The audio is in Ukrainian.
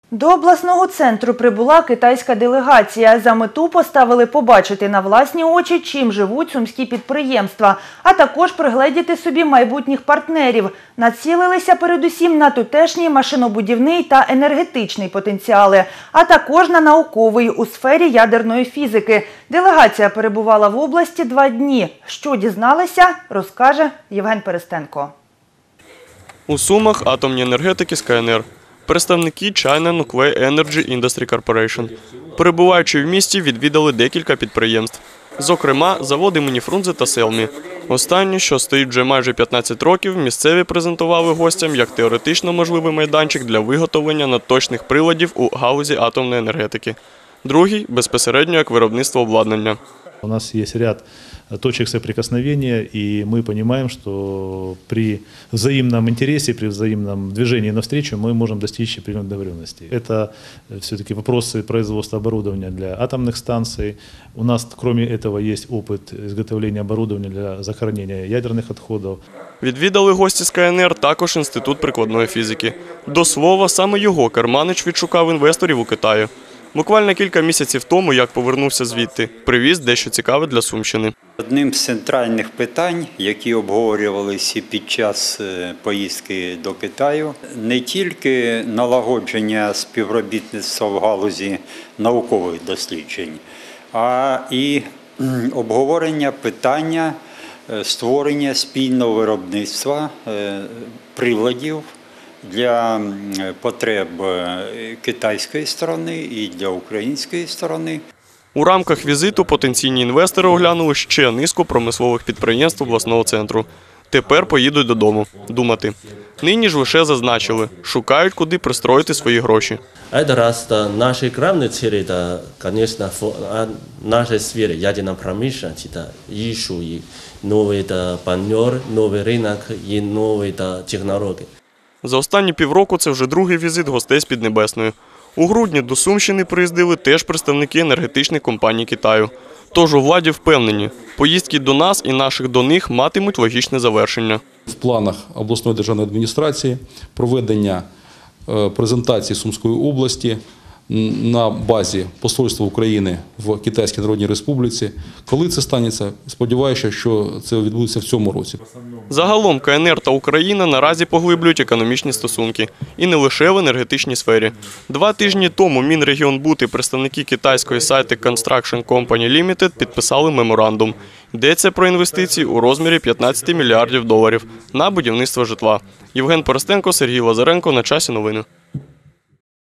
До обласного центру прибула китайська делегація. За мету поставили побачити на власні очі, чим живуть сумські підприємства, а також пригледіти собі майбутніх партнерів. Націлилися передусім на тутешній машинобудівний та енергетичний потенціали, а також на науковий у сфері ядерної фізики. Делегація перебувала в області 2 дні. Що дізналися, розкаже Євген Перестенко. У Сумах атомні енергетики з КНР. Представники China Nuclear Energy Industry Corporation. Перебуваючи в місті, відвідали декілька підприємств. Зокрема, завод імені Фрунзе та Селмі. Останні, що стоїть вже майже 15 років, місцеві презентували гостям як теоретично можливий майданчик для виготовлення надточних приладів у галузі атомної енергетики. Другий – безпосередньо як виробництво обладнання. У нас есть ряд точек соприкосновения, и мы понимаем, что при взаимном интересе, при взаимном движении навстречу мы можем достичь определенной договоренности. Это все-таки вопросы производства оборудования для атомных станций. У нас, кроме этого, есть опыт изготовления оборудования для захоронения ядерных отходов. Відвідали гості з КНР також Інститут прикладної фізики. До слова, саме його Керманич відшукав інвесторів у Китаї. Буквально кілька місяців тому, як повернувся звідти, привіз дещо цікаве для Сумщини. Одним з центральних питань, які обговорювалися під час поїздки до Китаю, не тільки налагодження співробітництва в галузі наукових досліджень, а і обговорення питання створення спільного виробництва приладів для потреб китайської сторони і для української сторони. У рамках візиту потенційні інвестори оглянули ще низку промислових підприємств обласного центру. Тепер поїдуть додому думати. Нині ж лише зазначили, шукають, куди пристроїти свої гроші. Это раз нашей главной цели, это, конечно, в нашей сфере ядерной промышленности, это ищу и новый партнер, новый рынок и новые технологии. За останні півроку це вже другий візит гостей з Піднебесної. У грудні до Сумщини приїздили теж представники енергетичних компаній Китаю. Тож у владі впевнені, поїздки до нас і наших до них матимуть логічне завершення. В планах обласної державної адміністрації проведення презентації Сумської області на базі Посольства України в Китайській Народній Республіці. Коли це станеться, сподіваюся, що це відбудеться в цьому році. Загалом КНР та Україна наразі поглиблюють економічні стосунки. І не лише в енергетичній сфері. 2 тижні тому Мінрегіонбуд і представники китайської Site Construction Company Limited підписали меморандум. Йдеться про інвестиції у розмірі $15 мільярдів на будівництво житла. Євген Перестенко, Сергій Лазаренко. На часі новини.